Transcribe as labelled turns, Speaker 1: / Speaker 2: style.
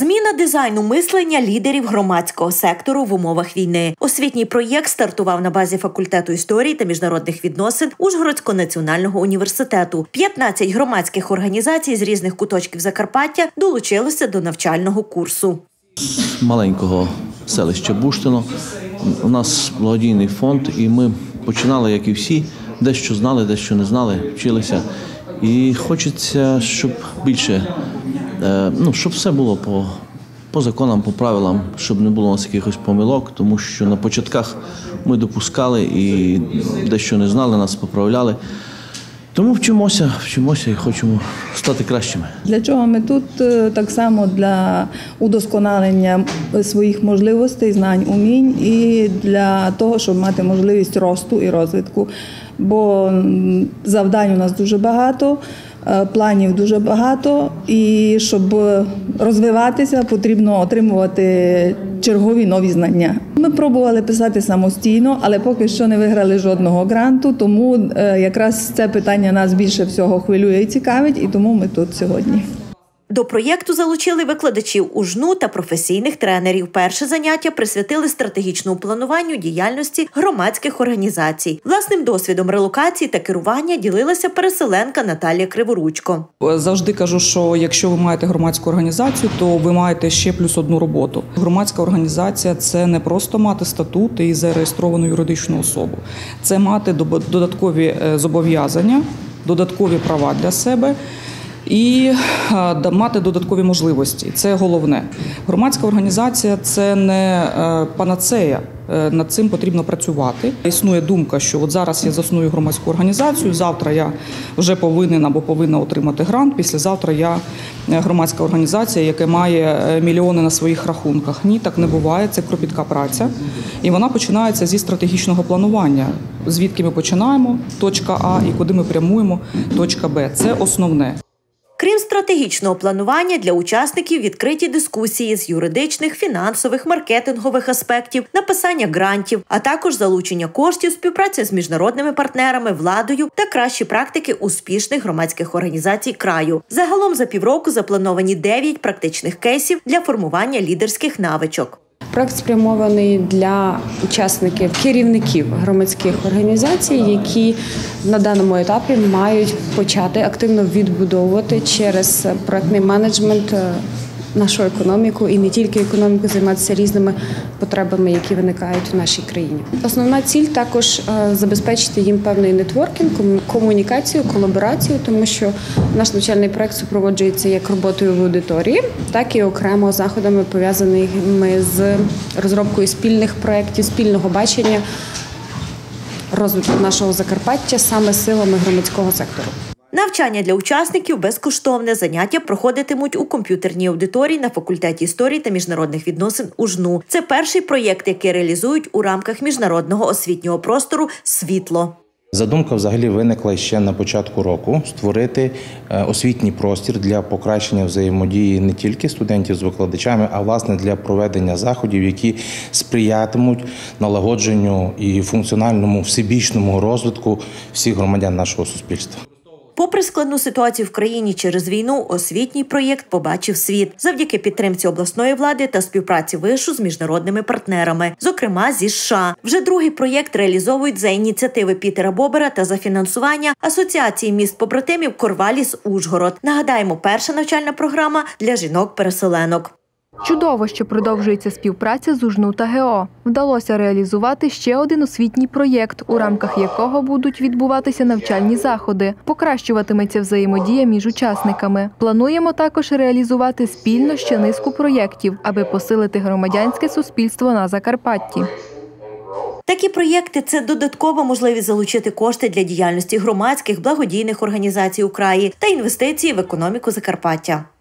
Speaker 1: Зміна дизайну мислення лідерів громадського сектору в умовах війни. Освітній проєкт стартував на базі факультету історії та міжнародних відносин Ужгородського національного університету. 15 громадських організацій з різних куточків Закарпаття долучилися до навчального курсу.
Speaker 2: З маленького селища Буштино у нас благодійний фонд, і ми починали, як і всі, дещо знали, дещо не знали, вчилися. І хочеться, щоб більше, щоб все було по законам, по правилам, щоб не було у нас якихось помилок, тому що на початках ми допускали і дещо не знали, нас поправляли. Тому вчимося і хочемо стати кращими.
Speaker 3: Для чого ми тут? Так само для удосконалення своїх можливостей, знань, умінь і для того, щоб мати можливість росту і розвитку. Бо завдань у нас дуже багато, планів дуже багато, і щоб розвиватися, потрібно отримувати чергові нові знання. Ми пробували писати самостійно, але поки що не виграли жодного гранту, тому якраз це питання нас більше всього хвилює і цікавить, і тому ми тут сьогодні.
Speaker 1: До проєкту залучили викладачів УЖНУ та професійних тренерів. Перше заняття присвятили стратегічному плануванню діяльності громадських організацій. Власним досвідом релокації та керування ділилася переселенка Наталія Криворучко.
Speaker 4: Завжди кажу, що якщо ви маєте громадську організацію, то ви маєте ще плюс одну роботу. Громадська організація – це не просто мати статут і зареєстровану юридичну особу. Це мати додаткові зобов'язання, додаткові права для себе і мати додаткові можливості. Це головне. Громадська організація – це не панацея. Над цим потрібно працювати. Існує думка, що от зараз я засную громадську організацію, завтра я вже повинен або повинна отримати грант, післязавтра я громадська організація, яка має мільйони на своїх рахунках. Ні, так не буває, це кропітка праця. І вона починається зі стратегічного планування. Звідки ми починаємо, точка А, і куди ми прямуємо, точка Б. Це основне.
Speaker 1: Крім стратегічного планування, для учасників відкриті дискусії з юридичних, фінансових, маркетингових аспектів, написання грантів, а також залучення коштів, співпраця з міжнародними партнерами, владою та кращі практики успішних громадських організацій краю. Загалом за півроку заплановані 9 практичних кейсів для формування лідерських навичок.
Speaker 5: Проект спрямований для учасників, керівників громадських організацій, які на даному етапі мають почати активно відбудовувати через проектний менеджмент нашу економіку і не тільки економіку, займатися різними потребами, які виникають в нашій країні. Основна ціль також забезпечити їм певний нетворкінг, комунікацію, колаборацію, тому що наш навчальний проект супроводжується як роботою в аудиторії, так і окремо заходами, пов'язаними з розробкою спільних проєктів, спільного бачення розвитку нашого Закарпаття саме силами громадського сектору.
Speaker 1: Навчання для учасників безкоштовне. Заняття проходитимуть у комп'ютерній аудиторії на факультеті історії та міжнародних відносин УЖНУ. Це перший проєкт, який реалізують у рамках міжнародного освітнього простору «Світло».
Speaker 6: Задумка взагалі виникла ще на початку року – створити освітній простір для покращення взаємодії не тільки студентів з викладачами, а власне для проведення заходів, які сприятимуть налагодженню і функціональному всебічному розвитку всіх громадян нашого суспільства.
Speaker 1: Попри складну ситуацію в країні через війну, освітній проєкт побачив світ завдяки підтримці обласної влади та співпраці вишу з міжнародними партнерами, зокрема зі США. Вже другий проєкт реалізовують за ініціативи Пітера Бобера та за фінансування Асоціації міст-побратимів «Корваліс-Ужгород». Нагадаємо, перша навчальна програма для жінок-переселенок.
Speaker 7: Чудово, що продовжується співпраця з УЖНУ та ГЕО. Вдалося реалізувати ще один освітній проєкт, у рамках якого будуть відбуватися навчальні заходи. Покращуватиметься взаємодія між учасниками. Плануємо також реалізувати спільно ще низку проєктів, аби посилити громадянське суспільство на Закарпатті.
Speaker 1: Такі проєкти – це додаткова можливість залучити кошти для діяльності громадських, благодійних організацій у краї та інвестиції в економіку Закарпаття.